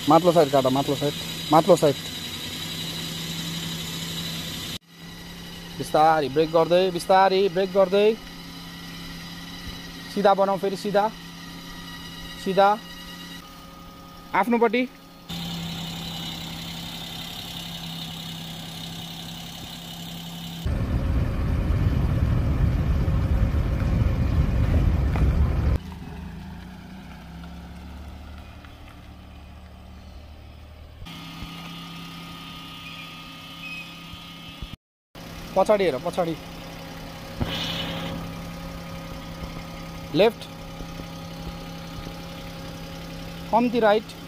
माथिल्लो साइड काट, माथिल्लो साइड बिस्तारी ब्रेक गर्दै, बिस्तारी ब्रेक गर्दै सिधा बनाऊ, फेरि सिधा सिधा आफ्नोपट्टि। पछाडि हेर, पछाडि लेफ्ट, कम्ती राइट।